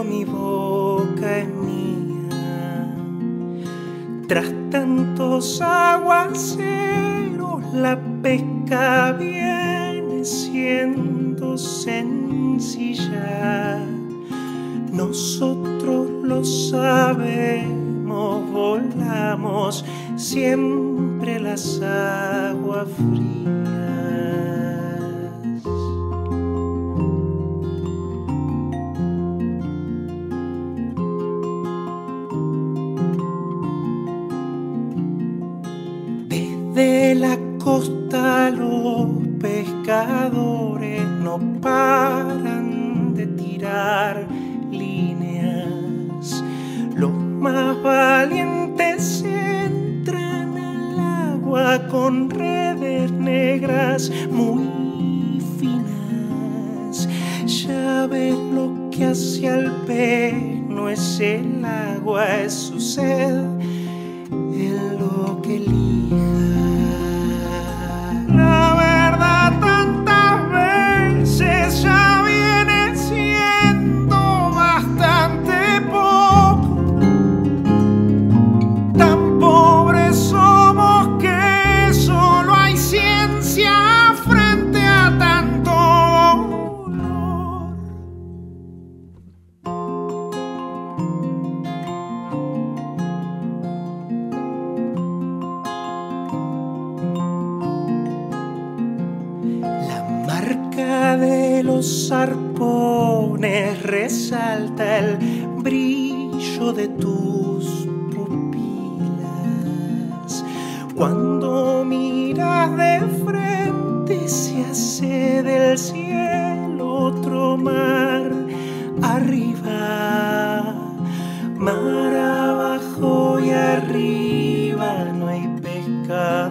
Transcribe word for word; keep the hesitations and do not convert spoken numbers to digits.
mi boca es mía. Tras tantos aguaceros la pesca viene siendo sencilla. Nosotros lo sabemos, volamos siempre las aguas frías. Desde la costa los pescadores no paran de tirar líneas. Los más valientes entran al agua con redes negras muy finas. Ya ves lo que hace al pez, no es el agua, es su sed, es lo que elija. La verdad tantas veces ya viene siendo bastante poco. Tan pobres somos que solo hay ciencia frente a tanto dolor. La marca de los arpones resalta el brillo de tus pupilas. Cuando miras de frente se hace del cielo otro mar arriba. Mar abajo y arriba no hay pescado.